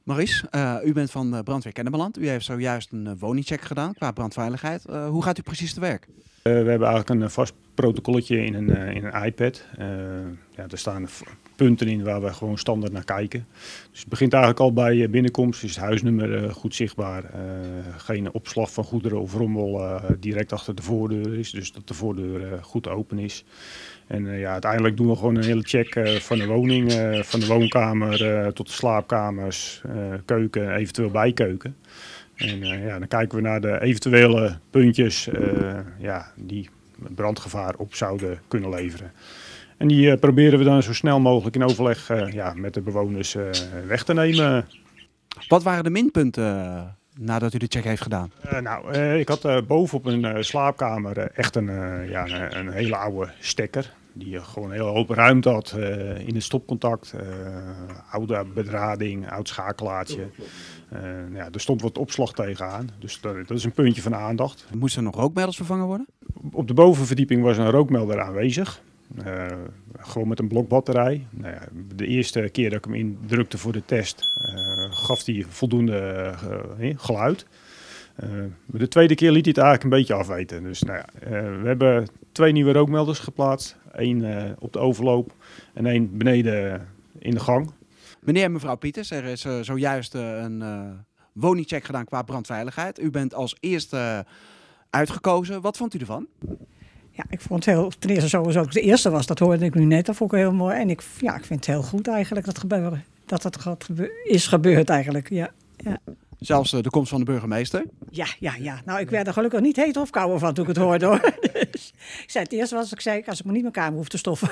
Maurice, u bent van Brandweer Kennemerland. U heeft zojuist een woningcheck gedaan qua brandveiligheid. Hoe gaat u precies te werk? We hebben eigenlijk een vast protocolletje in een iPad. Ja, er staan punten in waar we gewoon standaard naar kijken. Dus het begint eigenlijk al bij binnenkomst. Is het huisnummer goed zichtbaar. Geen opslag van goederen of rommel direct achter de voordeur is. Dus dat de voordeur goed open is. En ja, uiteindelijk doen we gewoon een hele check van de woning. Van de woonkamer tot de slaapkamers, keuken, eventueel bijkeuken. En ja, dan kijken we naar de eventuele puntjes ja, die brandgevaar op zouden kunnen leveren. En die proberen we dan zo snel mogelijk in overleg ja, met de bewoners weg te nemen. Wat waren de minpunten nadat u de check heeft gedaan? Ik had boven op een slaapkamer echt een hele oude stekker. Die gewoon een hele hoop ruimte had in het stopcontact. Oude bedrading, oud schakelaartje. Ja, er stond wat opslag tegenaan. Dus dat is een puntje van aandacht. Moesten er nog rookmelders vervangen worden? Op de bovenverdieping was een rookmelder aanwezig. Gewoon met een blokbatterij. Nou ja, de eerste keer dat ik hem indrukte voor de test gaf hij voldoende geluid. De tweede keer liet hij het eigenlijk een beetje afweten. Dus nou ja, we hebben 2 nieuwe rookmelders geplaatst. 1 op de overloop en 1 beneden in de gang. Meneer en mevrouw Pieters, er is zojuist een woningcheck gedaan qua brandveiligheid. U bent als eerste uitgekozen. Wat vond u ervan? Ja, ik vond het heel, ten eerste sowieso ook de eerste was, dat hoorde ik nu net, dat vond ik heel mooi. En ik vind het heel goed eigenlijk dat het is gebeurd eigenlijk, ja. Zelfs de komst van de burgemeester? Ja. Nou, ik werd er gelukkig niet heet of kouder van toen ik het hoorde hoor. Dus, ik zei het eerste was, ik zei, als ik me niet mijn kamer hoef te stoffen.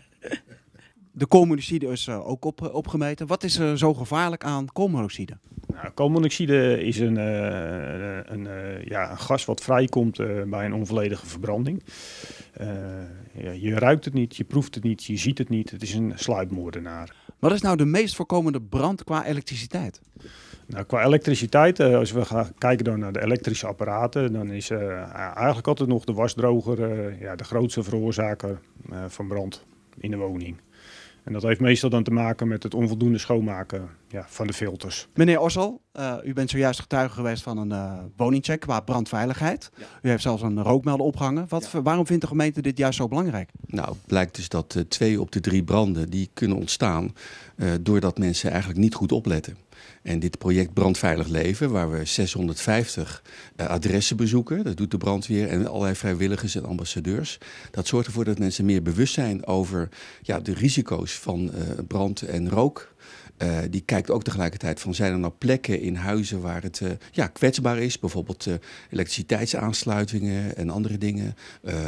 De koolmonoxide is ook opgemeten. Wat is er zo gevaarlijk aan koolmonoxide? Nou, koolmonoxide is een gas wat vrijkomt bij een onvolledige verbranding. Ja, je ruikt het niet, je proeft het niet, je ziet het niet. Het is een sluipmoordenaar. Wat is nou de meest voorkomende brand qua elektriciteit? Nou, qua elektriciteit, als we gaan kijken dan naar de elektrische apparaten, dan is eigenlijk altijd nog de wasdroger de grootste veroorzaker van brand in de woning. En dat heeft meestal dan te maken met het onvoldoende schoonmaken van de filters. Meneer Ossel, u bent zojuist getuige geweest van een woningcheck qua brandveiligheid. Ja. U heeft zelfs een rookmelder opgehangen. Waarom vindt de gemeente dit juist zo belangrijk? Nou, het blijkt dus dat 2 op de 3 branden die kunnen ontstaan doordat mensen eigenlijk niet goed opletten. En dit project Brandveilig Leven, waar we 650 adressen bezoeken, dat doet de brandweer en allerlei vrijwilligers en ambassadeurs. Dat zorgt ervoor dat mensen meer bewust zijn over de risico's van brand en rook. Die kijkt ook tegelijkertijd van, zijn er nou plekken in huizen waar het kwetsbaar is, bijvoorbeeld elektriciteitsaansluitingen en andere dingen,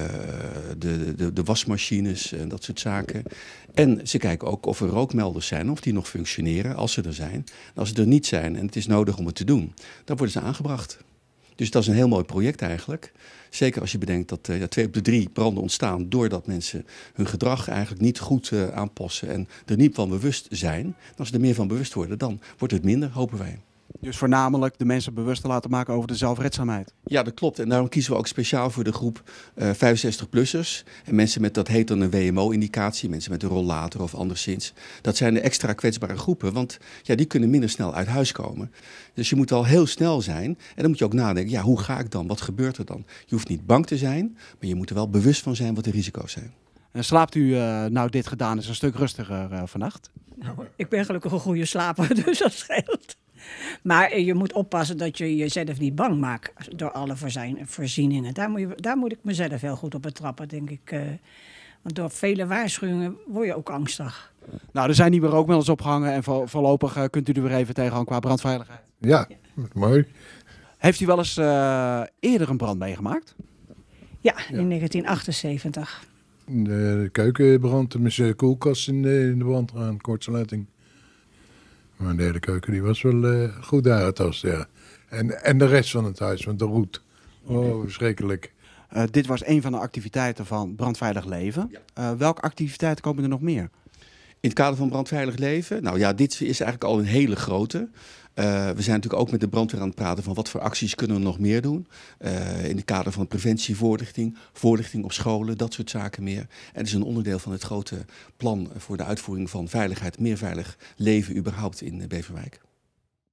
de wasmachines en dat soort zaken. En ze kijken ook of er rookmelders zijn, of die nog functioneren, als ze er zijn. En als ze er niet zijn en het is nodig om het te doen, dan worden ze aangebracht. Dus dat is een heel mooi project eigenlijk. Zeker als je bedenkt dat 2 op de 3 branden ontstaan doordat mensen hun gedrag eigenlijk niet goed aanpassen en er niet van bewust zijn. En als ze er meer van bewust worden, dan wordt het minder, hopen wij. Dus voornamelijk de mensen bewust te laten maken over de zelfredzaamheid. Ja, dat klopt. En daarom kiezen we ook speciaal voor de groep 65-plussers. En mensen met, dat heet dan een WMO-indicatie, mensen met een rollator of anderszins. Dat zijn de extra kwetsbare groepen, want die kunnen minder snel uit huis komen. Dus je moet al heel snel zijn. En dan moet je ook nadenken, hoe ga ik dan? Wat gebeurt er dan? Je hoeft niet bang te zijn, maar je moet er wel bewust van zijn wat de risico's zijn. En slaapt u, nou dit gedaan is, een stuk rustiger vannacht? Nou, ik ben gelukkig een goede slaper, dus dat scheelt. Maar je moet oppassen dat je jezelf niet bang maakt door alle voorzieningen. Daar moet ik mezelf heel goed op betrappen, denk ik. Want door vele waarschuwingen word je ook angstig. Nou, er zijn nieuwe rookmelders opgehangen en voorlopig kunt u er weer even tegenaan qua brandveiligheid. Ja, mooi. Heeft u wel eens eerder een brand meegemaakt? Ja, in 1978. De keuken brandt, mijn koelkast in de brand aan, kortsluiting. Maar de hele keuken die was wel goed aangetast, ja. En de rest van het huis, want de roet. Oh, verschrikkelijk. Dit was een van de activiteiten van Brandveilig Leven. Welke activiteiten komen er nog meer? In het kader van Brandveilig Leven? Nou ja, dit is eigenlijk al een hele grote. We zijn natuurlijk ook met de brandweer aan het praten van wat voor acties kunnen we nog meer doen. In het kader van preventievoorlichting, voorlichting op scholen, dat soort zaken meer. En het is een onderdeel van het grote plan voor de uitvoering van veiligheid, meer veilig leven überhaupt in Beverwijk.